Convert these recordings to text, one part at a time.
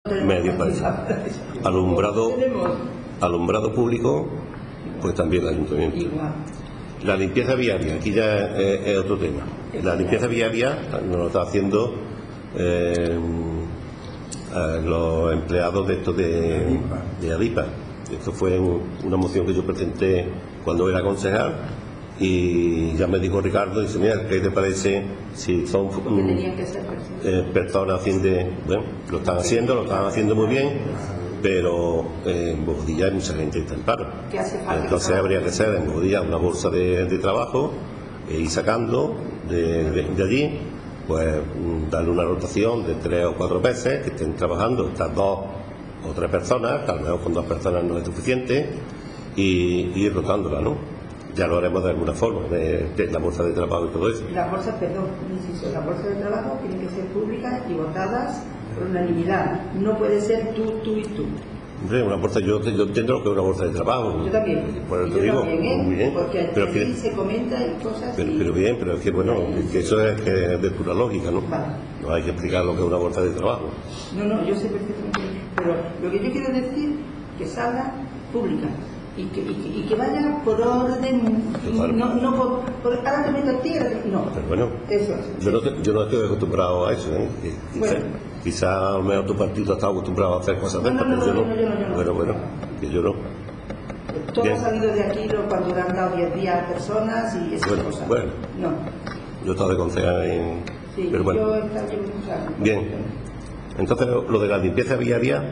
medio para eso. Alumbrado público, pues también el ayuntamiento. Igual. La limpieza viaria, aquí ya es otro tema. La limpieza viaria nos lo está haciendo los empleados de esto de ADIPA. Esto fue una moción que yo presenté cuando era concejal y ya me dijo Ricardo, dice, mira, ¿qué te parece si son personas bueno, lo están haciendo muy bien, pero en Bobadilla hay mucha gente que está en paro. Entonces habría que hacer en Bobadilla una bolsa de trabajo e ir sacando de allí, pues darle una rotación de 3 o 4 veces que estén trabajando estas 2 o 3 personas, que a lo mejor con 2 personas no es suficiente, y ir rotándola, ¿no? Ya lo haremos de alguna forma, de la bolsa de trabajo y todo eso. Las bolsas, perdón, insisto, las bolsas de trabajo tienen que ser públicas y votadas por unanimidad. No puede ser tú y tú. Hombre, una bolsa, yo entiendo lo que es una bolsa de trabajo. Yo también. Por eso te digo, muy bien. Porque pero aquí se comenta y cosas. Pero bien, pero es que bueno, que eso es que es de pura lógica, ¿no? Vale. No hay que explicar lo que es una bolsa de trabajo. No, yo sé perfectamente. Pero lo que yo quiero decir que salga pública y que vaya por orden, no por ahora te meto a ti, no. Pero bueno, eso es. Yo no estoy acostumbrado a eso, ¿eh? Quizá a lo mejor tu partido está acostumbrado a hacer cosas de estas, pero yo no. Bueno, que yo no. Todo ha salido de aquí cuando le han dado 10 días a personas y esas cosas. Bueno, no. Yo estaba de concejal en... Sí, pero bueno. Bien. Entonces, lo de la limpieza viaria,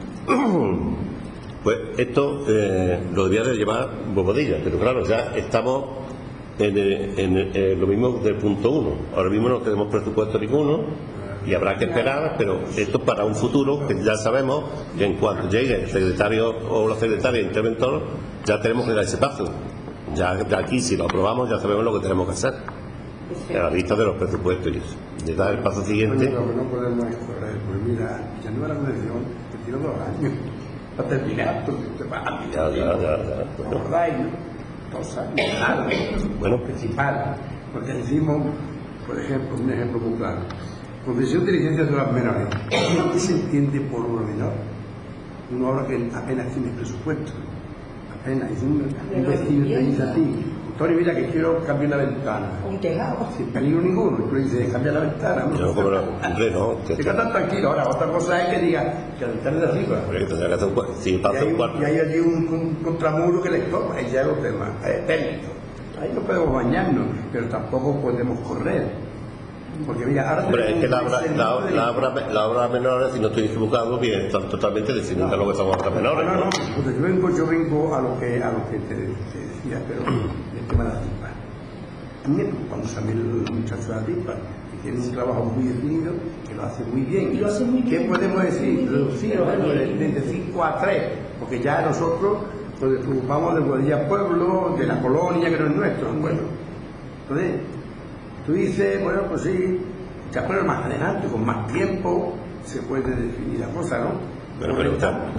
pues esto lo debía de llevar Bobadilla, pero claro, ya estamos en lo mismo del punto 1. Ahora mismo no tenemos presupuesto ninguno y habrá que esperar, pero esto es para un futuro que ya sabemos que en cuanto llegue el secretario o la secretaria interventor, ya tenemos que dar ese paso. Ya de aquí, si lo aprobamos, ya sabemos lo que tenemos que hacer a la vista de los presupuestos y eso. De dar el paso siguiente. Lo que no podemos es correr, pues mira, ya no la conexión, te tiro 2 años para terminar, porque te vas a mirar. Ya. ¿Acordáis, no? 2 años, nada. Bueno, principal, porque decimos, por ejemplo, un ejemplo muy claro, concesión de licencias de las menores. ¿Qué se entiende por una menor? Una obra que apenas tiene presupuesto, apenas. Es un vecino te dice a ti, Antonio, mira que quiero cambiar la ventana. Un tejado. Sin peligro ninguno. Y tú le dices, cambia la ventana. Yo como hombre, no. Que está tan tranquilo. Ahora, otra cosa es que diga que la ventana es de arriba. Porque tendrá que hacer un cuarto. Si pasa un cuarto. Y hay allí un contramuro que le toma. Ahí ya es otro tema. Es técnico. Ahí no podemos bañarnos, pero tampoco podemos correr. Porque mira, ahora... Hombre, es que la obra menores, si no estoy equivocado, bien, están totalmente definidas lo que son obras menores. No, porque yo vengo a lo que te decía, pero el tema de la tipa. A mí me preocupa mucho a mí el muchacho de la tipa, que tiene un trabajo muy definido, que lo hace muy bien. Y lo hace muy bien. ¿Qué podemos decir? Reducirlo de 5 a 3, porque ya nosotros nos preocupamos de Bobadilla Pueblo, de la colonia, que no es nuestro. Bueno, entonces, tú dices, bueno, pues sí, ya pero más adelante, con más tiempo, se puede definir la cosa, ¿no? Bueno, pero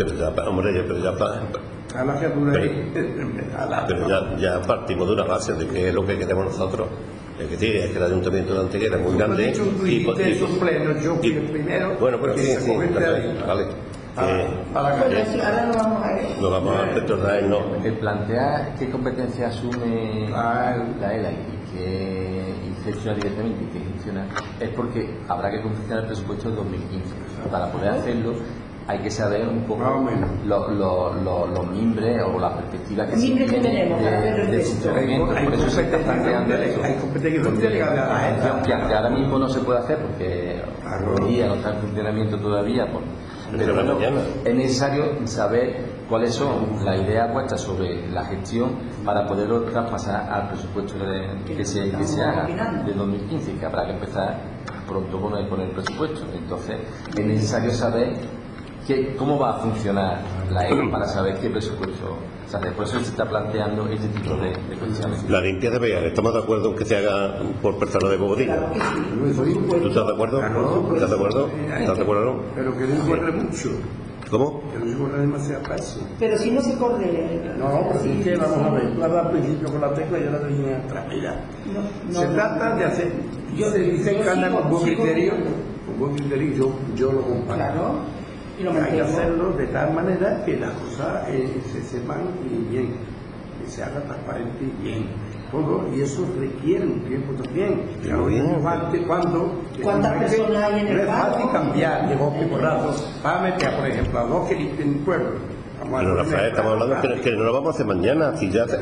ya partimos de una base de que es lo que queremos nosotros. Es que el ayuntamiento de Antequera es muy grande. Yo fui el primero. Bueno, pero sí, vale. Ahora no vamos a ver. No vamos a retornar, no. El plantear qué competencia asume la ELA y que gestiona directamente y que gestiona es porque habrá que confeccionar el presupuesto del 2015. Para poder hacerlo hay que saber un poco los mimbres o las perspectivas que se tienen de funcionamiento. Por eso se está planteando eso. Hay competencia que ahora mismo no se puede hacer porque todavía no está en funcionamiento todavía. Pero bueno, es necesario saber cuáles son las ideas puestas sobre la gestión para poderlo traspasar al presupuesto que se haga de 2015, que habrá que empezar pronto con el presupuesto. Entonces es necesario saber cómo va a funcionar la ELA para saber qué presupuesto se hace. Por eso se está planteando este tipo de cuestiones. La limpieza viaria, ¿estamos de acuerdo en que se haga por personas de Bobadilla? ¿Tú estás de acuerdo? ¿Estás de acuerdo? ¿Estás de acuerdo? Pero que no corre mucho. ¿Cómo? Que no se corre demasiado paso. Pero si no se corre... No, pues es que vamos a ver, tú hablas al principio con la tecla y ahora te viene atrás. Mira, se trata de hacer... Yo se dice que anda con buen criterio, yo lo comparto. Claro. hay que hacerlo de tal manera que las cosas se sepan bien, que se haga transparente y bien. Todo, y eso requiere un tiempo también. ¿Cuántas personas hay en el barrio? No es fácil cambiar de bosque por rato para meter, por ejemplo, a dos que limpian un pueblo. Pero Rafael, estamos hablando que no lo vamos a hacer mañana. Si ya,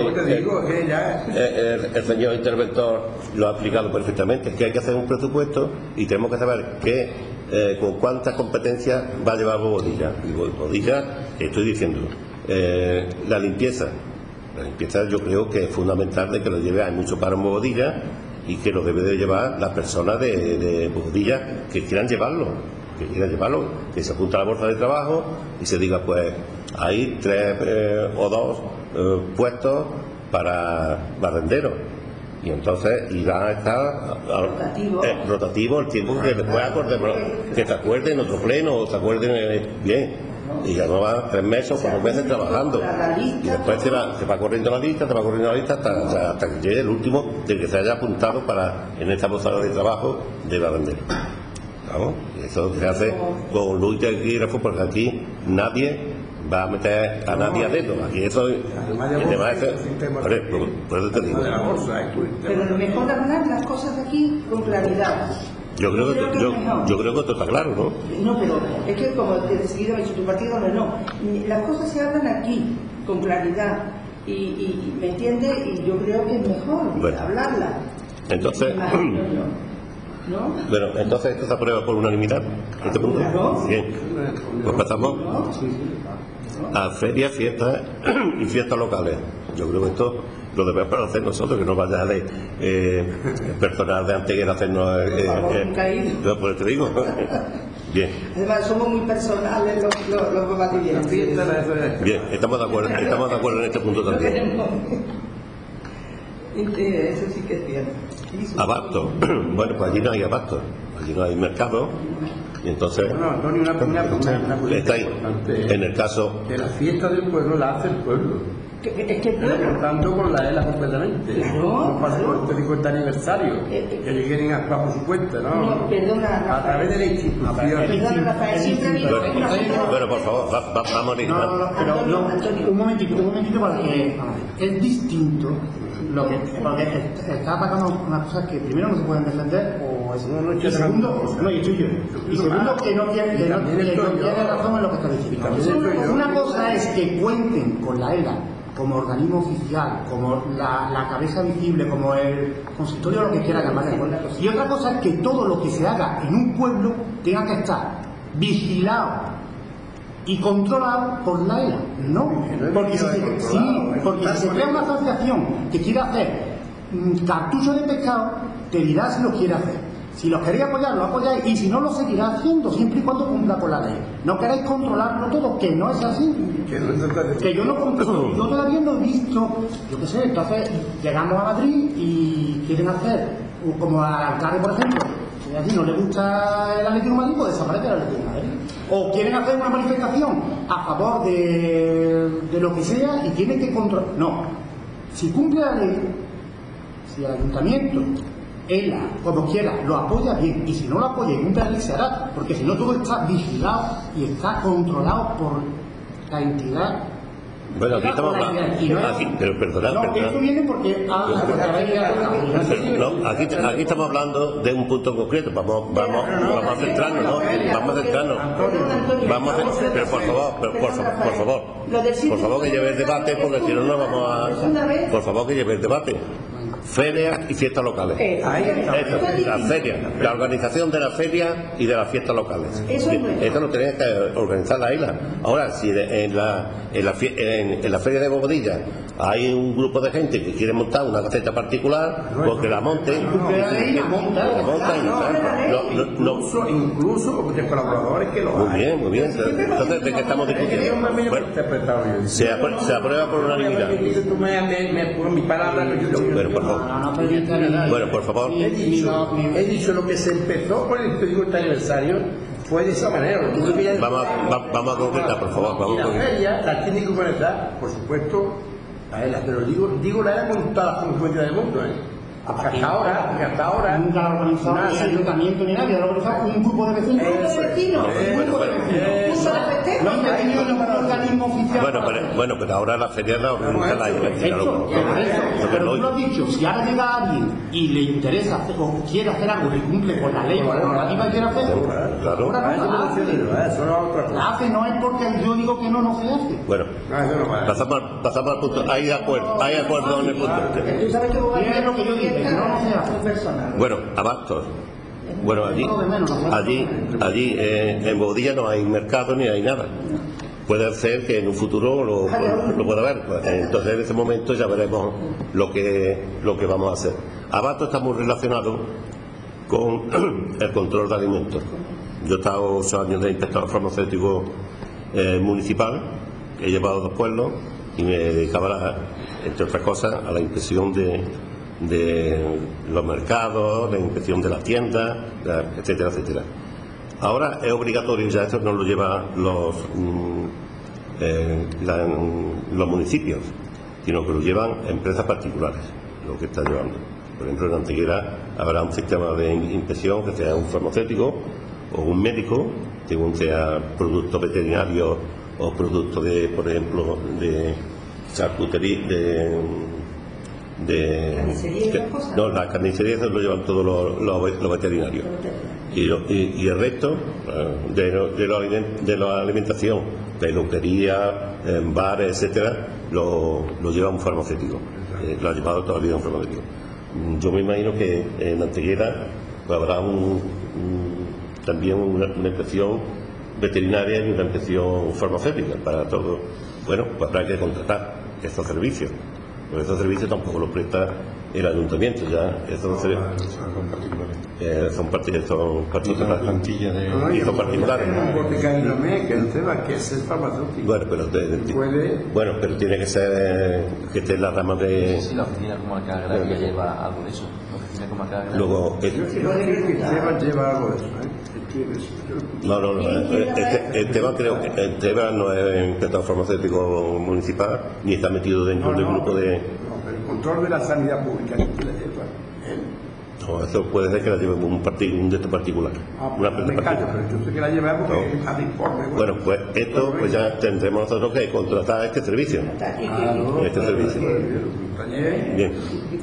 el señor interventor lo ha explicado perfectamente, es que hay que hacer un presupuesto y tenemos que saber con cuántas competencias va a llevar Bobadilla. Y Bobadilla, estoy diciendo, la limpieza yo creo que es fundamental de que lo lleve. Hay mucho paro en Bobadilla y que lo debe de llevar las personas de Bobadilla que quieran llevarlo, que se apunte a la bolsa de trabajo y se diga, pues hay 3 o 2 puestos para barrenderos, y entonces irá a estar rotativo el tiempo que después que se acuerden en otro pleno o se acuerden bien. Y ya no va 3 meses o 4 meses trabajando, y después se va corriendo la lista hasta que llegue el último del que se haya apuntado en esta bolsa de trabajo de barrendero. ¿Vamos? Y eso se hace con luz y taquígrafo, porque aquí nadie va a meter a nadie a dedo. Aquí eso el tema es por eso te digo. Pero lo mejor es hablar las cosas de aquí con claridad. Yo creo que esto está claro, ¿no? No, pero es que como te decidido en tu partido, no. Las cosas se hablan aquí con claridad y ¿me entiendes? Y yo creo que es mejor hablarlas. Entonces, ¿no? Bueno, entonces esto se aprueba por unanimidad. ¿Este punto? Claro. Bien. Pues pasamos a ferias, fiestas y fiestas locales. Yo creo que esto lo debemos hacer nosotros, que no vaya de personal de Antequera a hacernos no, pues te digo. Bien. Además somos muy personales los batilleros. Bien, estamos de acuerdo en este punto también. Eso sí que es cierto. Abasto. Bueno, pues allí no hay abasto, allí no hay mercado. Y entonces está ahí. En el caso que la fiesta del pueblo la hace el pueblo. Es que el pueblo, contando con la ELA completamente. Claro, no pasa por este 50 aniversario, que quieren actuar por su cuenta, ¿no? No, perdona, a través de la institución. Perdona, Rafael, siempre ha habido una cosa. Bueno, por favor, vamos a ir. Un momentito, porque es distinto lo que porque está pasando unas cosas que primero no se pueden defender, o y segundo, y segundo que no tiene razón en lo que está diciendo. Una cosa es que cuenten con la ELA como organismo oficial, como la cabeza visible, como el consistorio, lo que quiera llamarle, y otra cosa es que todo lo que se haga en un pueblo tenga que estar vigilado y controlado por la ELA. No, porque si se crea una asociación que quiera hacer cartuchos de pescado, te dirá si lo quiere hacer. Si los queréis apoyar, lo apoyáis, y si no, lo seguirá haciendo, siempre y cuando cumpla con la ley. No queréis controlarlo todo, que no es así. Que yo no controlo, yo todavía no he visto, yo qué sé, entonces llegamos a Madrid y quieren hacer, como al alcalde, por ejemplo, si así no le gusta el Atlético de Madrid, pues desaparece el Atlético de Madrid. O quieren hacer una manifestación a favor de lo que sea y tienen que controlar. No, si cumple la ley, si el ayuntamiento, ELA, como quiera, lo apoya bien, y si no lo apoya y cumple la ley, se hará, porque si no todo está vigilado y está controlado por la entidad. Bueno, aquí estamos hablando. Pero perdonad. No, esto viene porque. Aquí estamos hablando de un punto concreto. Vamos a centrarnos, ¿no? Pero por favor, que lleve el debate, porque si no, no vamos a. Por favor, que lleve el debate. Ferias y fiestas locales. Las ferias, la organización de las ferias y de las fiestas locales. Esto lo tiene que organizar la isla. Ahora, si en la feria de Bobadilla hay un grupo de gente que quiere montar una caseta particular, pues que la monten. Incluso de colaboradores que lo hacen. Muy bien. Entonces, ¿de qué estamos discutiendo? Bueno, se aprueba por unanimidad. Bueno, por favor. He dicho lo que se empezó con el 50 aniversario fue de esa manera. Vamos a concretar, por favor. La feria la tiene que organizar, por supuesto, la ELA, pero digo la ELA con todas las consecuencias del mundo. Hasta ahora nunca ha organizado ni el ayuntamiento ni nadie, ha organizado un grupo de vecinos. No ha tenido ningún organismo oficial. Bueno, pero ahora la feria la organiza la Iglesia. Pero tú lo has dicho, si ahora llega alguien y le interesa o quiere hacer algo y cumple con la ley o la normativa que quiere hacer, claro. La hace, no es porque yo digo que no se hace. Bueno, pasamos al punto. Hay acuerdo en el punto. Tú sabes que es lo que yo digo, que no se hace. Bueno, Abastos. Bueno, allí en Boadilla no hay mercado ni hay nada. Puede ser que en un futuro lo pueda haber. Entonces en ese momento ya veremos lo que vamos a hacer. Abastos está muy relacionado con el control de alimentos. Yo he estado 8 años de inspector farmacéutico municipal, he llevado 2 pueblos y me dedicaba, entre otras cosas, a la inspección de los mercados, la inspección de las tiendas, etcétera, etcétera. Ahora es obligatorio, ya esto no lo llevan los municipios, sino que lo llevan empresas particulares, lo que está llevando. Por ejemplo, en Antequera habrá un sistema de inspección que sea un farmacéutico o un médico, según sea producto veterinario o producto de, por ejemplo, de charcutería, no, la carnicería lo llevan todos los veterinarios y el resto de la alimentación, peluquería, bares, etcétera, lo lleva un farmacéutico, lo ha llevado toda la vida un farmacéutico. Yo me imagino que en Antequera pues, habrá también una inspección veterinaria y una inspección farmacéutica para todo. Bueno, pues habrá que contratar estos servicios. Pero esos servicios tampoco los presta el ayuntamiento, ya esos son particulares. Bueno, pero tiene que ser que esté en la rama de. Sí, la oficina comarcal agraria lleva algo de eso. La oficina comarcal agraria. Luego. Lleva algo de eso, No. Esteban no es inspector farmacéutico municipal ni está metido dentro del grupo de. El control de la sanidad pública que la lleva. No, eso puede ser que la lleve un de estos particular. Una empresa particular. Pero yo sé que la lleva porque es informe. Bueno, pues esto pues ya tendremos nosotros que contratar este servicio. Bien.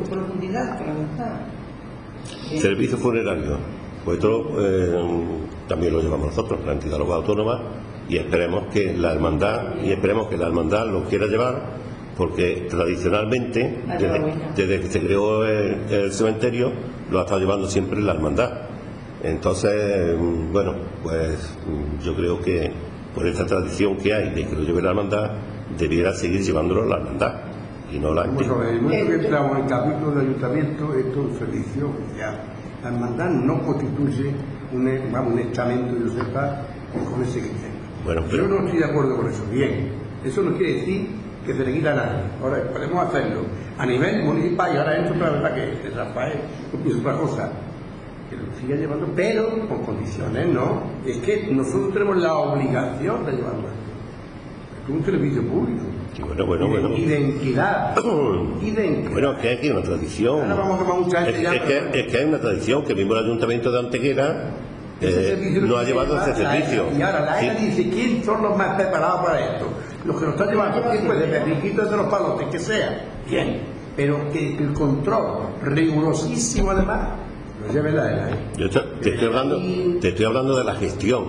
Servicio funerario. Pues esto también lo llevamos nosotros, la entidad local autónoma, y esperemos que la hermandad lo quiera llevar, porque tradicionalmente, desde que se creó el cementerio, lo ha estado llevando siempre la hermandad. Entonces, bueno, pues yo creo que por esta tradición que hay de que lo lleve la hermandad, debiera seguir llevándolo la hermandad y no la entidad. Bueno, en el momento que entramos en el capítulo del ayuntamiento, esto es un servicio oficial. La hermandad no constituye un estamento, yo sepa, con ese criterio. Bueno, pero... Yo no estoy de acuerdo con eso. Bien, eso no quiere decir que se le quita a nadie. Ahora, podemos hacerlo a nivel municipal, y ahora entro otra vez para que Rafael es otra cosa, que lo siga llevando, pero con condiciones, ¿no? Es que nosotros tenemos la obligación de llevarlo. Es un servicio público. Sí, bueno. Identidad. Bueno, es que hay una tradición. Es que hay una tradición que mismo el ayuntamiento de Antequera no ha llevado ese servicio. Y ahora la ELA dice, ¿quién son los más preparados para esto? Los que lo están llevando, pues de perriquitos de los palotes, que sea. Bien. Pero que el control rigurosísimo además lo lleve la ELA. Yo te estoy hablando de la gestión.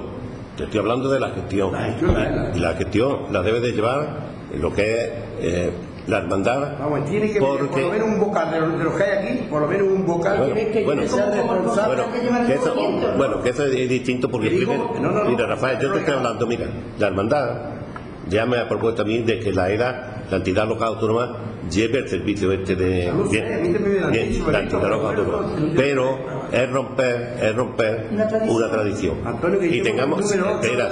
Y la gestión la debe de llevar lo que es la hermandad. Vamos, tiene que por lo menos un vocal de los que hay aquí, por lo menos un vocal que eso es distinto porque mira, Rafael, yo te estoy hablando, mira, la hermandad ya me ha propuesto a mí de que la entidad local autónoma lleve el servicio este de la entidad local autónoma, pero es romper una tradición. Y tengamos pero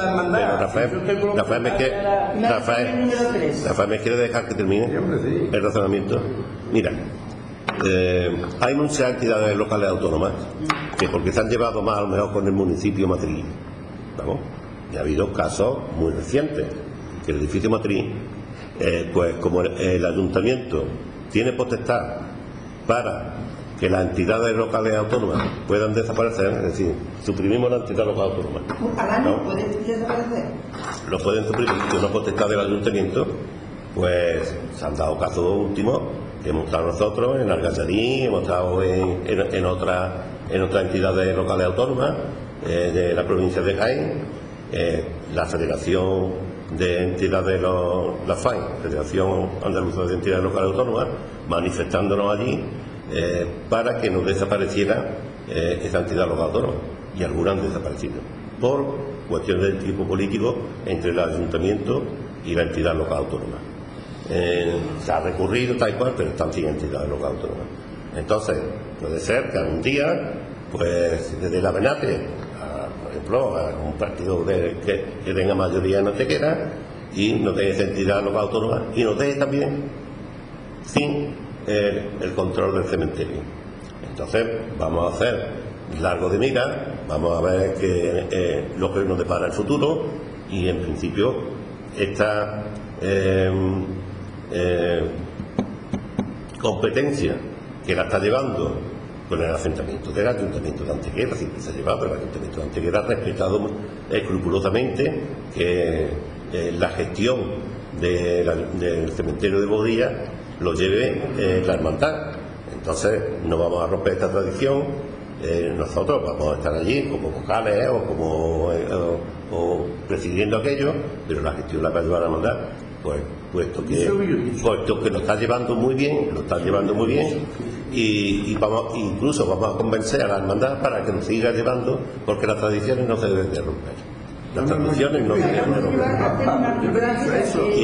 Rafael me quiere dejar que termine el razonamiento. Mira, hay muchas entidades locales autónomas que porque se han llevado mal a lo mejor con el municipio matriz, ¿vamos? Y ha habido casos muy recientes que el edificio matriz, pues como el ayuntamiento tiene potestad para que las entidades locales autónomas puedan desaparecer, es decir, suprimimos la entidad local autónoma. ¿Al año puede desaparecer? Lo pueden suprimir, que una potestad del ayuntamiento, pues se han dado casos últimos que hemos estado nosotros en Argacharí, hemos estado en otras entidades locales autónomas de la provincia de Jaén, la Federación de Entidades, la FAI, Federación Andaluza de Entidades Locales Autónomas, manifestándonos allí para que no desapareciera esa entidad local autónoma, y algunas han desaparecido por cuestiones del tipo político entre el ayuntamiento y la entidad local autónoma. Se ha recurrido tal cual, pero están sin entidad local autónoma. Entonces puede ser que algún día, pues desde la Benate, por ejemplo, a un partido que tenga mayoría en Antequera y no tenga esa entidad local autónoma, y nos deje también sin el control del cementerio. Entonces vamos a hacer largo de mira, vamos a ver lo que nos depara el futuro, y en principio esta competencia que la está llevando con el asentamiento del ayuntamiento de Antequera, siempre se ha llevado, pero el ayuntamiento de Antequera ha respetado escrupulosamente que la gestión del cementerio de Bodilla lo lleve la hermandad. Entonces no vamos a romper esta tradición. Nosotros vamos a estar allí como vocales o presidiendo aquello, pero la gestión la va a llevar la hermandad, pues puesto que lo está llevando muy bien, y incluso vamos a convencer a la hermandad para que nos siga llevando, porque las tradiciones no se deben de romper. Las tradiciones no se deben de romper.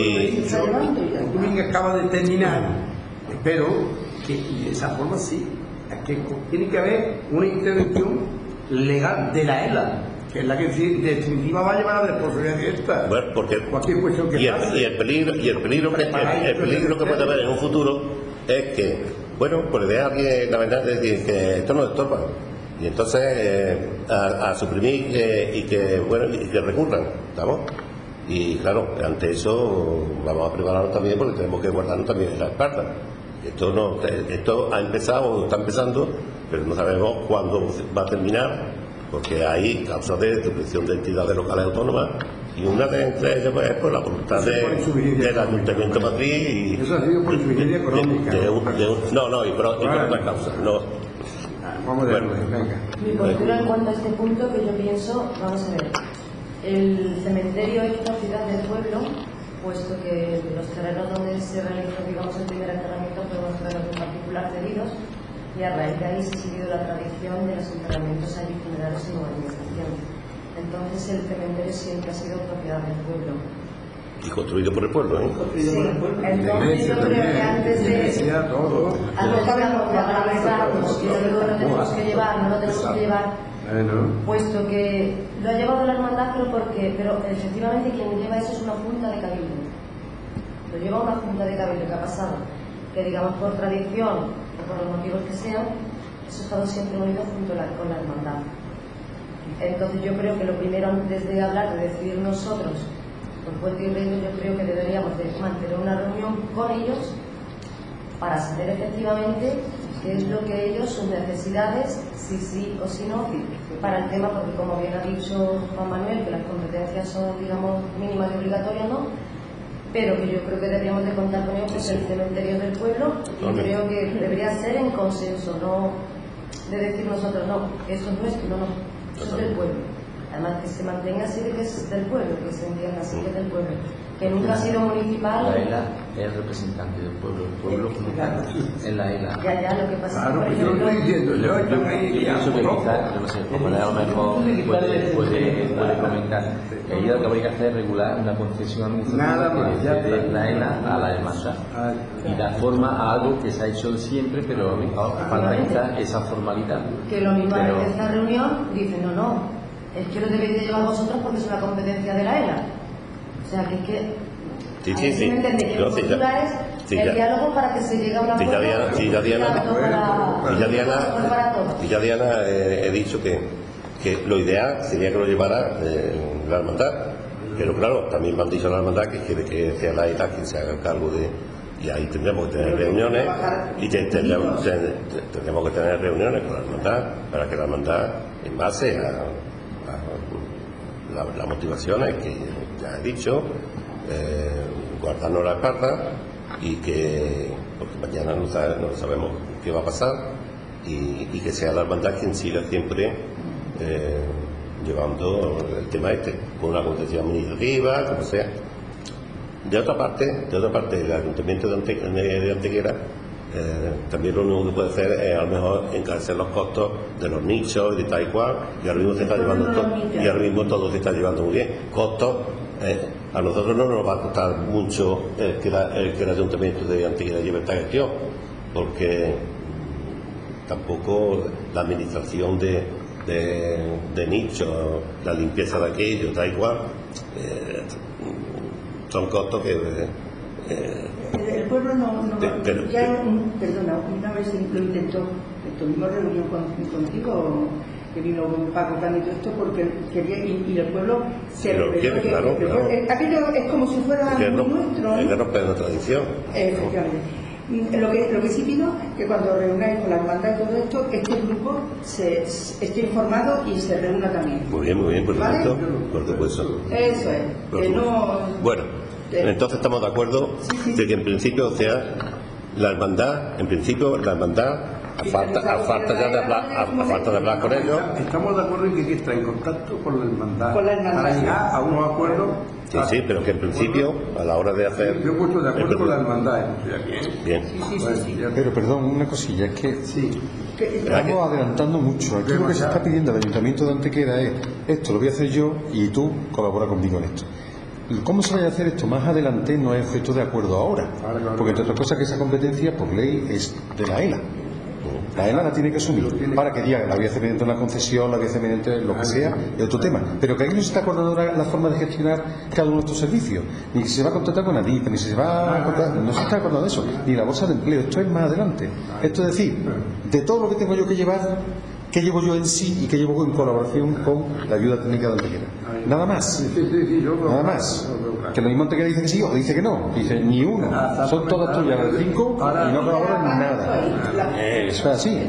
El domingo acaba de terminar, espero que de esa forma sí, que tiene que haber una intervención legal de la ELA, que es la que en definitiva va a llevar a la responsabilidad de esta. Bueno, porque cualquier cuestión que pase. Y el peligro que puede haber en un futuro es que, bueno, pues de alguien la verdad es decir que esto nos estorba, y entonces a suprimir y que recurran, ¿estamos? Y claro, ante eso vamos a prepararnos también, porque tenemos que guardarnos también en la espalda. Esto ha empezado, está empezando, pero no sabemos cuándo va a terminar, porque hay causas de destrucción de entidades locales autónomas, y una de entre ellas pues, es por la voluntad del ayuntamiento matriz, y eso ha sido por insuficiencia económica. Y por otras causas. Vamos a ver, venga. Mi postura en cuanto a este punto, que yo pienso, vamos a ver, el cementerio es propiedad del pueblo, puesto que los terrenos donde se realizó, digamos, el primer enterramiento fueron los terrenos en particular cedidos, y a raíz de ahí se ha seguido la tradición de los enterramientos allí funerarios sin urbanización. Entonces el cementerio siempre ha sido propiedad del pueblo. Y construido por el pueblo, ¿eh? Sí, entonces yo creo que antes de agradecernos que lo tenemos que llevar, no lo tenemos que llevar, puesto que lo ha llevado la hermandad, pero efectivamente quien lleva eso es una junta de cabildo. Lo lleva una junta de cabildo. ¿Qué ha pasado? Que digamos por tradición o por los motivos que sean, eso ha estado siempre unido junto con la hermandad. Entonces yo creo que lo primero, antes de hablar, de decidir nosotros por Puente y Reino, yo creo que deberíamos de mantener una reunión con ellos para saber efectivamente qué es lo que ellos, sus necesidades, si sí o si no, para el tema, porque como bien ha dicho Juan Manuel, que las competencias son, digamos, mínimas y obligatorias, ¿no? Pero que yo creo que deberíamos de contar con ellos, pues el cementerio del pueblo, y creo que debería ser en consenso, no de decir nosotros, no, eso es nuestro, no, eso es del pueblo. Además que se mantenga así de que es del pueblo, que se entienda así que es del pueblo, que nunca ha sido municipal. La ELA es representante del pueblo, el pueblo en la ELA. Ya, lo que pasa es que, por yo ejemplo, estoy diciendo, yo pienso que quizás, yo no sé, como a lo mejor puede comentar, que ahí lo que habría que hacer es regular una concesión administrativa de la ELA a la hermandad y dar forma a algo que se ha hecho siempre, pero falta quizás esa formalidad. que lo mismo en esta reunión dicen, no, es que lo debéis de llevar vosotros porque es una competencia de la ELA. O sea, que es que... Sí. ¿Me entiendes? Que los titulares, el diálogo para que se llegue a una acuerdo. Ya Diana, he dicho que lo ideal sería que lo llevara la hermandad, pero claro, también me han dicho la hermandad que quiere que sea la ELA quien se haga cargo de... y ahí tendremos que tener reuniones y tendremos que tener reuniones con la hermandad para que la hermandad, en base a las motivaciones que ya he dicho, guardarnos la espalda y que, porque mañana no sabemos qué va a pasar, y que sea la hermandad quien siga siempre llevando el tema con una concesión administrativa, como sea. De otra parte, el Ayuntamiento de Antequera también lo único que puede hacer es a lo mejor encarecer los costos de los nichos y de tal y cual, y ahora mismo todo se está llevando muy bien. Costos, a nosotros no nos va a costar mucho que el Ayuntamiento de Antequera lleve esta gestión, porque tampoco la administración de nichos, la limpieza de aquello, tal y cual, son costos que el pueblo perdona, una vez lo intentó, tuvimos reunión contigo, que vino Paco Cano y todo esto, porque quería, y el pueblo se rebeló, claro. Aquello es como si fuera nuestro, es que rompe la tradición. Efectivamente. Lo que sí pido es que cuando reunáis con la hermandad y todo esto, este grupo esté informado y se reúna también. Muy bien, por supuesto. Por supuesto. Eso es. Que no... Bueno, entonces estamos de acuerdo de que en principio, o sea, la hermandad, a falta de hablar con ellos. Estamos de acuerdo en que hay que estar en contacto con la hermandad. Para llegar a unos acuerdos. Sí, pero que en principio, a la hora de hacer... Yo he puesto de acuerdo con la hermandad. Bien. Pero perdón, una cosilla, es que estamos adelantando mucho. Aquí lo que se está pidiendo al Ayuntamiento de Antequera es: esto lo voy a hacer yo y tú colabora conmigo en esto. ¿Cómo se vaya a hacer esto más adelante? No es objeto de acuerdo ahora, porque entre otras cosas que esa competencia por ley es de la ELA. La ELA la tiene que asumir para que diga la voy a hacer mediante una concesión, la voy a hacer mediante lo que sea, es otro tema. Pero que ahí no se está acordando la forma de gestionar cada uno de estos servicios, ni si se va a contratar con ADIP, ni si se va a contratar, no se está acordando de eso, ni la bolsa de empleo. Esto es más adelante. Esto es decir, de todo lo que tengo yo que llevar, ¿qué llevo yo en sí y qué llevo en colaboración con la ayuda técnica de Antequera? Nada más. Nada más. Que lo mismo Antequera dice que sí o dice que no. Dice ni uno. Son todas tuyas las 5 y no colaboran nada. Eso es así.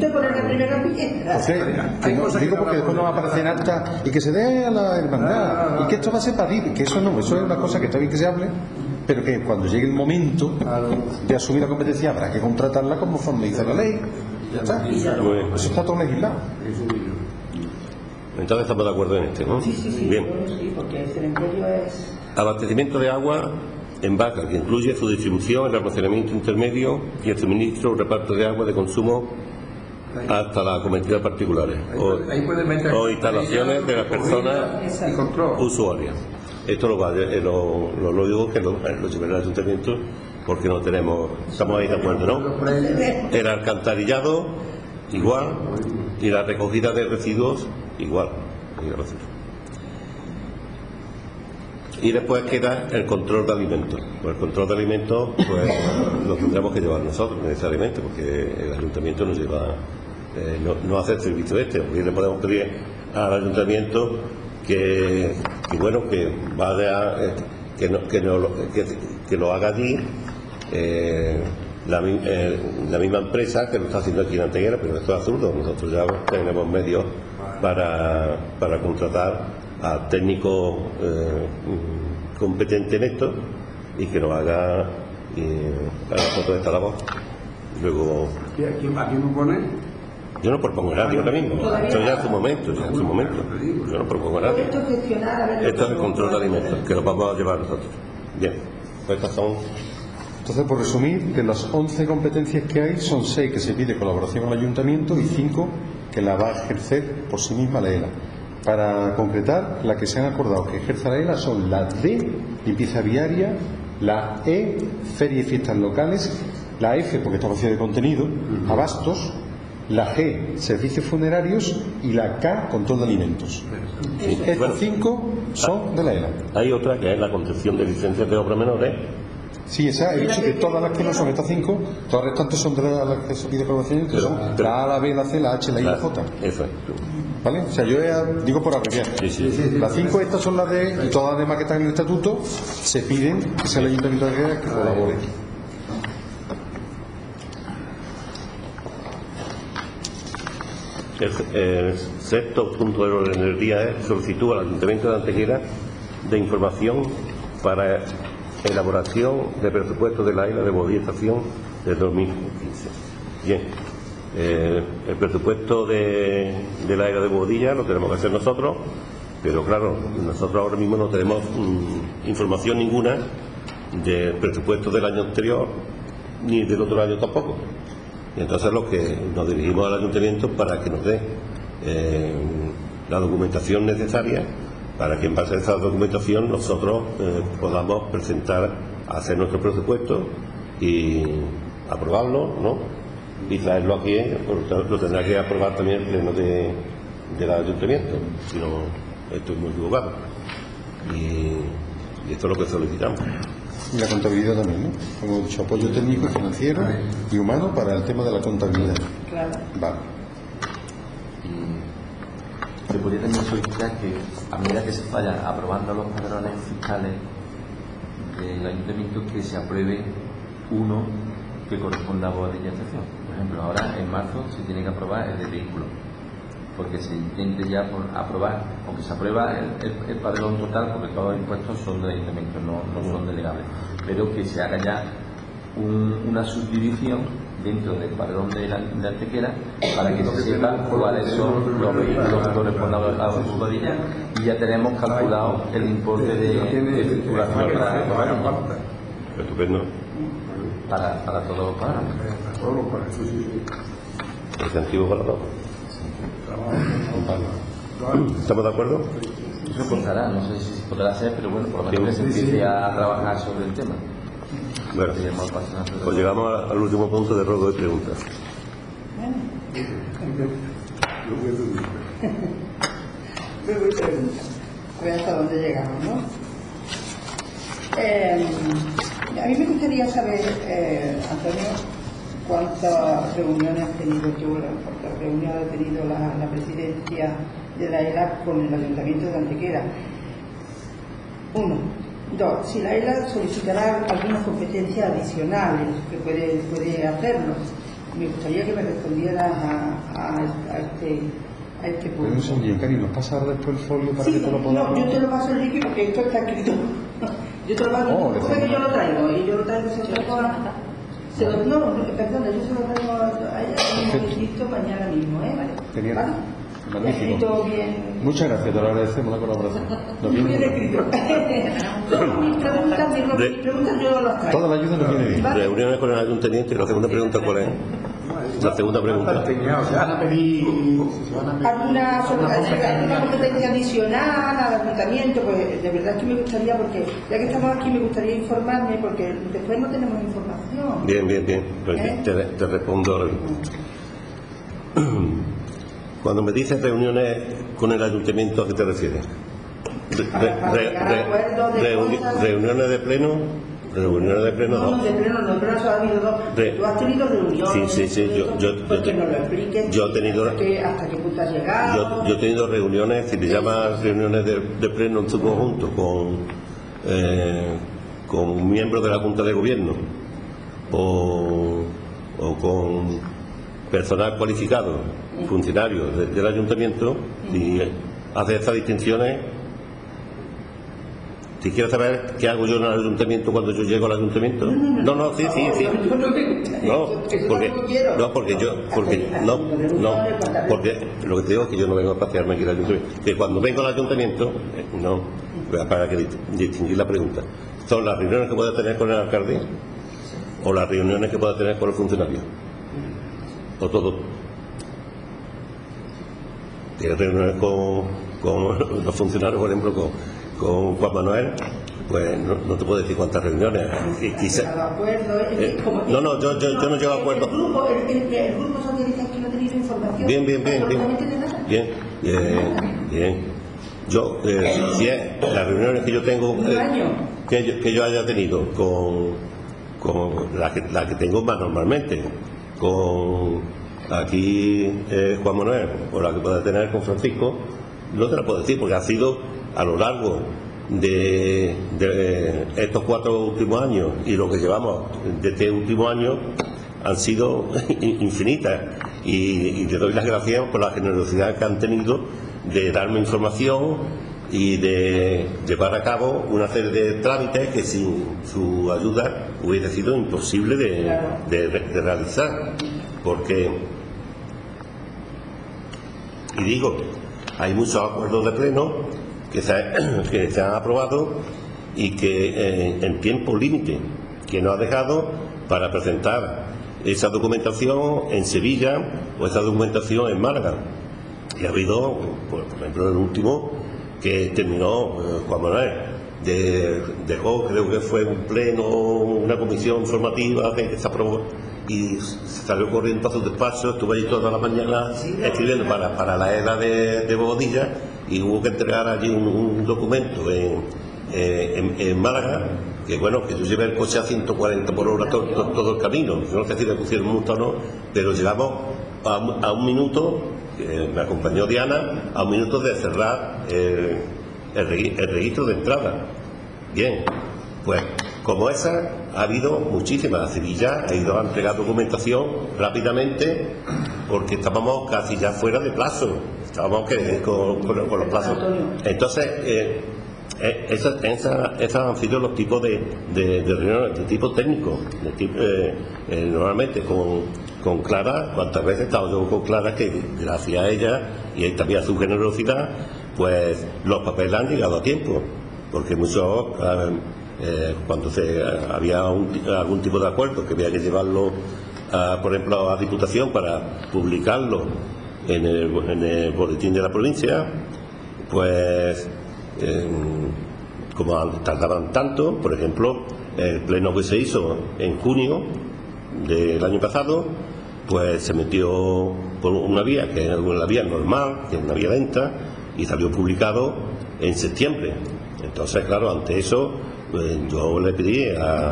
Que no, digo porque después no va a aparecer en acta y que se dé a la hermandad. Y que esto va a ser para ti. Que eso no, eso es una cosa que está bien que se hable, pero que cuando llegue el momento de asumir la competencia habrá que contratarla conforme dice la ley. Ya está. Eso está todo legislado. Entonces estamos de acuerdo en ¿no? Sí. Bien. Sí, porque el cementerio es... Abastecimiento de agua en vaca, que incluye su distribución, el almacenamiento intermedio y el suministro o reparto de agua de consumo hasta las comunidades particulares o instalaciones de las personas usuarias. Esto lo digo que lo llevará el ayuntamiento, porque no tenemos, estamos ahí de acuerdo, ¿no? El alcantarillado igual y la recogida de residuos igual. Y después queda el control de alimentos. Pues el control de alimentos pues lo tendremos que llevar nosotros necesariamente, porque el ayuntamiento nos lleva, no hace el servicio porque le podemos pedir al ayuntamiento que vaya, que lo haga allí la misma empresa que lo está haciendo aquí en Antequera, pero esto es absurdo. Nosotros ya tenemos medios para contratar a técnicos competentes en esto y que nos haga toda esta labor. Luego, ¿a quién propone? Yo no propongo a nadie ahora mismo. Esto ya es su momento, Yo no propongo a nadie. Esto es el control de alimentos, que lo vamos a llevar nosotros. Bien, pues estas son... Entonces, por resumir, de las 11 competencias que hay, son 6 que se pide colaboración al ayuntamiento y 5 que la va a ejercer por sí misma la ELA. Para concretar, las que se han acordado que ejerza la ELA son la D, limpieza viaria, la E, feria y fiestas locales, la F, porque está vacía de contenido, abastos, la G, servicios funerarios, y la K, control de alimentos. Estos 5 son de la ELA. Hay otra que es la concesión de licencias de obras menores. Sí, esa, he dicho que todas las que no son estas 5, todas las restantes son de las que se pide colaboración, que son la A, la B, la C, la H, la I y la J. Exacto. ¿Vale? O sea, yo digo por abreviar. Las 5 estas son las de, y todas las demás que están en el estatuto se piden que sea el ayuntamiento de Antequera que colabore. El sexto punto del orden del día es solicitud al Ayuntamiento de Antequera de información para elaboración de presupuesto de la isla de Boadilla Estación de 2015. Bien, el presupuesto de la isla de Boadilla lo tenemos que hacer nosotros, pero claro, nosotros ahora mismo no tenemos información ninguna del presupuesto del año anterior ni del otro año tampoco. Y entonces lo que nos dirigimos al ayuntamiento para que nos dé la documentación necesaria para que en base a esa documentación nosotros podamos presentar, hacer nuestro presupuesto y aprobarlo, ¿no? Y traerlo aquí, lo tendrá que aprobar también el pleno del ayuntamiento, si no estoy muy equivocado. Y esto es lo que solicitamos. Y la contabilidad también, ¿no? Como he dicho, apoyo técnico, financiero y humano para el tema de la contabilidad. Claro. Vale. Se podría también solicitar que, a medida que se vayan aprobando los padrones fiscales del ayuntamiento, que se apruebe uno que corresponda a Boadilla Estación. Por ejemplo, ahora en marzo se tiene que aprobar el de vehículos, porque se intente ya por aprobar, aunque se aprueba el padrón total, porque todos los impuestos son del ayuntamiento, no son delegables, pero que se haga ya una subdivisión dentro del padrón de Antequera para que se sepa cuáles son los vehículos que corresponden a Boadilla, y ya tenemos calculado el importe de circulación para Estupendo. para todos los padrones. Incentivo para todos. ¿Estamos de acuerdo? Eso costará, no sé si se podrá hacer, pero bueno, por lo menos que se empiece a trabajar sobre el tema. Bueno, pues llegamos al último punto de ruego de preguntas. A ver hasta dónde llegamos, ¿no? A mí me gustaría saber, Antonio, cuántas reuniones ha tenido cuántas reuniones ha tenido la presidencia de la ELA con el Ayuntamiento de Antequera. 1. 2. Si la ELA solicitará algunas competencias adicionales, que puede hacerlo. Me gustaría que me respondieras a este punto. Pero un segundo, Cari, ¿nos pasa ahora después el folio para sí, que te lo podamos...? No, yo te lo paso, Ricky, porque esto está escrito. Yo te lo paso, porque yo lo traigo, y yo lo traigo no, perdona, yo se lo traigo a ella escrito mañana mismo, ¿vale? Genial. ¿Vale? Magnífico. Bien. Muchas gracias, te lo agradecemos la colaboración. Muy bien escrito. Mis preguntas yo las traigo. Toda la ayuda nos viene bien. ¿Vale? Reuniones con el ayuntamiento. Y la segunda pregunta, ¿cuál es? La segunda pregunta. Van a pedir ¿Alguna competencia adicional al ayuntamiento? Pues de verdad que me gustaría, porque ya que estamos aquí me gustaría informarme, porque después no tenemos información. Bien. Pues te respondo ahora mismo. Cuando me dices reuniones con el ayuntamiento, ¿a qué te refieres? ¿Reuniones de pleno? Reuniones de pleno no. De pleno no, pero eso ha habido dos. Tú has tenido reuniones. Sí. Porque nos lo expliques. Yo he tenido. ¿Hasta qué punto has llegado? Yo he tenido reuniones, si le llamas reuniones de pleno en su conjunto, con miembros de la Junta de Gobierno o con personal cualificado, funcionarios del ayuntamiento, y hace estas distinciones. Si quieres saber qué hago yo en el ayuntamiento cuando yo llego al ayuntamiento, sí. Porque lo que te digo es que yo no vengo a pasearme aquí al ayuntamiento. Que cuando vengo al ayuntamiento, para que distinguir la pregunta, son las reuniones que pueda tener con el alcalde o las reuniones que pueda tener con el funcionario. O todo. Tienes reuniones con los funcionarios, por ejemplo, con Juan Manuel, pues no te puedo decir cuántas reuniones. Yo no llego a acuerdo. El grupo socialista aquí no tenéis información. Bien. Yo, si es las reuniones que yo tengo, que yo haya tenido con la que tengo más normalmente, con aquí Juan Manuel, o la que pueda tener con Francisco, no te la puedo decir, porque ha sido a lo largo de estos 4 últimos años y lo que llevamos de este último año han sido infinitas, y te doy las gracias por la generosidad que han tenido de darme información y de llevar a cabo una serie de trámites que sin su ayuda hubiera sido imposible de realizar, porque, y digo, hay muchos acuerdos de pleno que se han aprobado y que en tiempo límite, que nos ha dejado para presentar esa documentación en Sevilla o esa documentación en Málaga. Y ha habido, por ejemplo, el último que terminó Juan Manuel, dejó, creo que fue un pleno, una comisión informativa que se aprobó, y salió corriendo a su despacho, estuve allí toda la mañana escribiendo para la era de Bobadilla, y hubo que entregar allí un documento en Málaga, que bueno, que yo llevé el coche a 140 por hora todo el camino. Yo no sé si me pusieron multa o no, pero llegamos a un minuto, me acompañó Diana, a un minuto de cerrar el registro de entrada. Bien, pues como esa ha habido muchísimas. Sevilla ha ido a entregar documentación rápidamente porque estábamos casi ya fuera de plazo, estábamos con los plazos. Entonces, esos han sido los tipos de reuniones de tipo técnico, normalmente con Clara. Cuantas veces he estado yo con Clara, que gracias a ella y también a su generosidad, pues los papeles han llegado a tiempo, porque muchos cuando había algún tipo de acuerdo que había que llevarlo por ejemplo a Diputación para publicarlo en el boletín de la provincia, pues como tardaban tanto, por ejemplo, el pleno que se hizo en junio del año pasado, pues se metió por una vía que es la vía normal, que es una vía lenta, y salió publicado en septiembre. Entonces, claro, ante eso, yo le pedí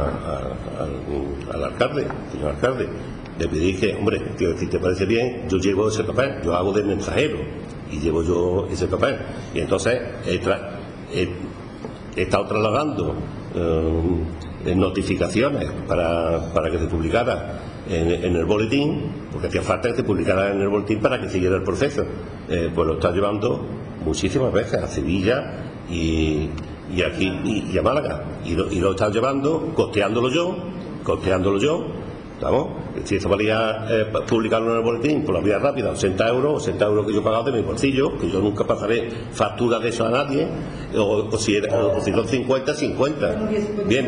al alcalde, señor alcalde, le pedí que, hombre, que si te parece bien, yo llevo ese papel, yo hago de mensajero y llevo yo ese papel. Y entonces he estado trasladando notificaciones para que se publicara en el boletín, porque hacía falta que se publicara en el boletín para que siguiera el proceso. Pues lo está llevando muchísimas veces a Sevilla y aquí y a Málaga, y lo está llevando costeándolo yo, ¿estamos? Si eso valía publicarlo en el boletín por la vía rápida, 80 euros que yo he pagado de mi bolsillo, que yo nunca pasaré factura de eso a nadie, o si son 50. Bien,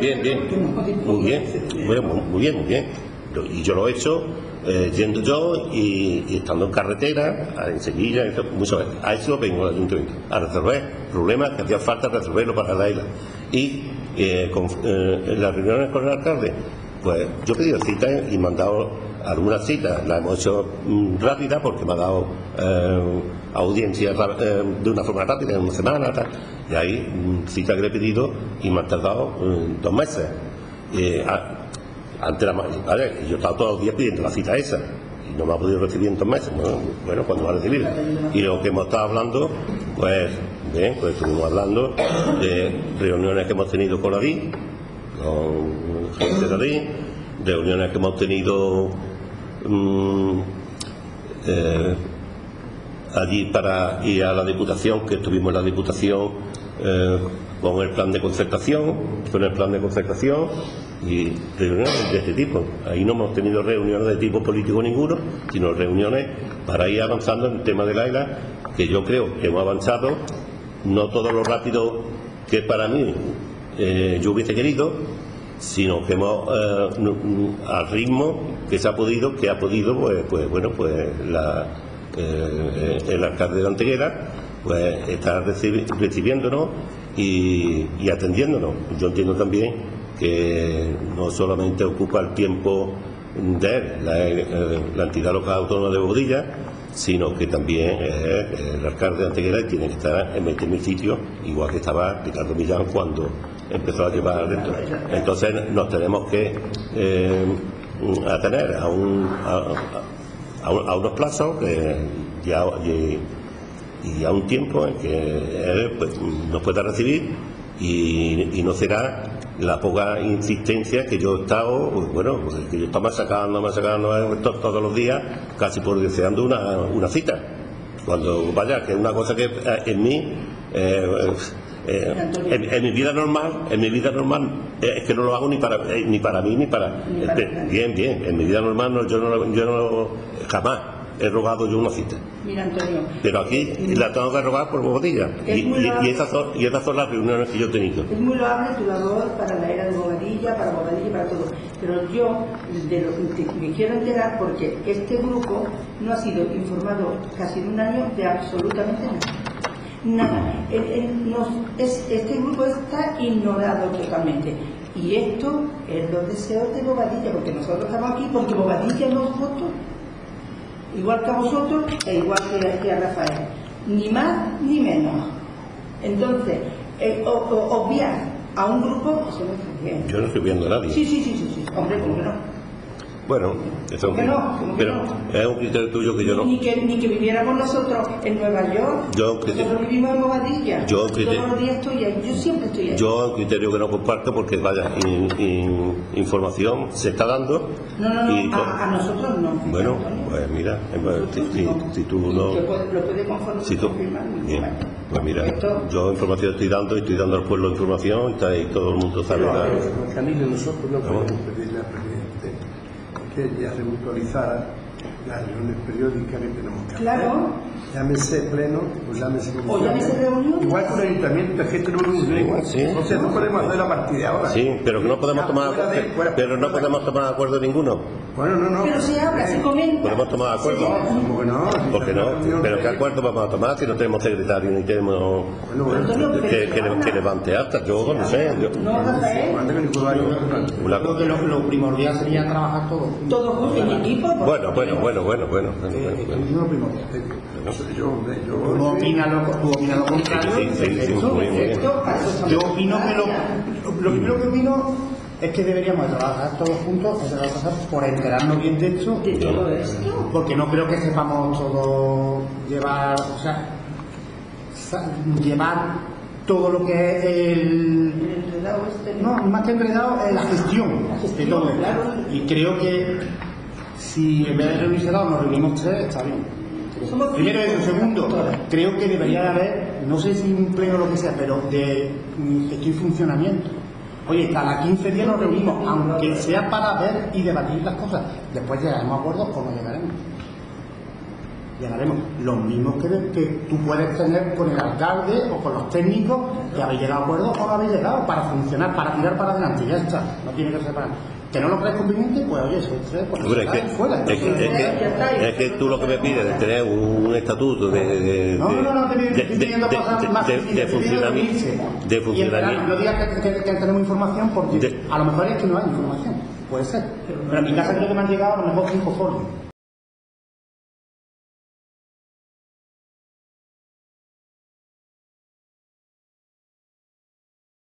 muy bien. Y yo lo he hecho yendo yo y estando en carretera, en Sevilla, muchas veces. A eso vengo al ayuntamiento, a resolver problemas que hacía falta resolverlo para la isla. Y en las reuniones con el alcalde, pues yo he pedido citas y me han dado algunas citas, las hemos hecho rápidas porque me ha dado audiencia de una forma rápida, en una semana, tal. Y hay citas que le he pedido y me han tardado 2 meses. Vale, yo he estado todos los días pidiendo la cita esa y no me ha podido recibir en 2 meses. Bueno, cuando va a recibir. Y lo que hemos estado hablando, pues estuvimos hablando de reuniones que hemos tenido con la DIC, con gente de la DIC, reuniones que hemos tenido allí para ir a la Diputación, que estuvimos en la Diputación con el plan de concertación, y reuniones de este tipo. Ahí no hemos tenido reuniones de tipo político ninguno, sino reuniones para ir avanzando en el tema de la isla, que yo creo que hemos avanzado, no todo lo rápido que para mí yo hubiese querido, sino que hemos al ritmo que se ha podido, el alcalde de Antequera pues está recibiéndonos y atendiéndonos. Yo entiendo también que no solamente ocupa el tiempo de él, la entidad local autónoma de Bobadilla, sino que también el alcalde de Antequera tiene que estar en 20.000 sitios, igual que estaba Ricardo Millán cuando empezó a llevar esto. Entonces nos tenemos que atener a unos plazos y a un tiempo en que él pues, nos pueda recibir y no será la poca insistencia que yo he estado, bueno, pues que yo estaba machacando todos los días, casi por deseando una cita. Cuando vaya, que es una cosa que en mí, en mi vida normal, es que no lo hago ni para mí ni para bien, en mi vida normal yo no jamás he rogado yo una cita. Mira, Antonio, pero aquí la tengo que rogar por Bobadilla y esas son las reuniones que yo he tenido. Es muy loable tu labor para la era de Bobadilla, para todo, pero yo me quiero enterar porque este grupo no ha sido informado casi en un año de absolutamente nada. Este grupo está ignorado totalmente. Y esto es los deseos de Bobadilla, porque nosotros estamos aquí porque Bobadilla nos votó. Igual que a vosotros e igual que a Rafael. Ni más ni menos. Entonces, obviar a un grupo, eso no está bien. Yo no estoy viendo a nadie. Sí. Hombre, ¿cómo que no? Bueno, eso pero es un criterio tuyo que yo no. Ni que viviéramos nosotros en Nueva York. Nosotros vivimos en Bobadilla. Todos los días estoy ahí. Yo siempre estoy ahí. Yo un criterio que no comparto porque vaya, información se está dando. No, a nosotros no. Bueno, pues mira, si tú no. Lo puede confirmar. Bien, pues mira, yo información estoy dando al pueblo información y todo el mundo sabe. Camilo, nosotros no podemos pedirle al presidente que ya se actualizara las reuniones periódicas que tenemos que hacer. Claro. Llámese pleno o llámese comisión. O llámese reunión. Igual con el ayuntamiento, es que tenemos una igual. Sí. Entonces no podemos hacer la partida ahora. Sí, pero que no podemos tomar acuerdo ninguno. Bueno, no. Pero se habla, se comenta. ¿Podemos tomar acuerdo? ¿Cómo que no? ¿Por qué no? ¿Pero qué acuerdo vamos a tomar si no tenemos secretario ni tenemos que levante actas? Yo no sé. No, Rafael. Creo que lo primordial sería trabajar todos. Todos juntos en equipo. Bueno. Es lo primordial. Tú opinas lo contrario. Yo opino que lo primero que opino es que deberíamos trabajar todos juntos, por enterarnos bien de esto, porque no creo que sepamos todos llevar todo lo que es no, más que enredado, la gestión de todo. Y creo que si en vez de reunirse dos nos reunimos tres, está bien. Primero y segundo, creo que debería de haber, no sé si un pleno o lo que sea, pero de gestión y funcionamiento. Oye, cada 15 días nos reunimos, aunque sea para ver y debatir las cosas. Después llegaremos a acuerdos o no llegaremos. Llegaremos. Los mismos que tú puedes tener con el alcalde o con los técnicos, que habéis llegado a acuerdos o no habéis llegado para funcionar, para tirar para adelante. Ya está. No tiene que ser para. Que no lo crees conveniente, pues oye, fuera. Es que tú lo que me pides es tener un estatuto de funcionamiento. No digas que tenemos información porque a lo mejor es que no hay información. Puede ser. Pero en mi casa creo que me han llegado a lo mejor 5 folios.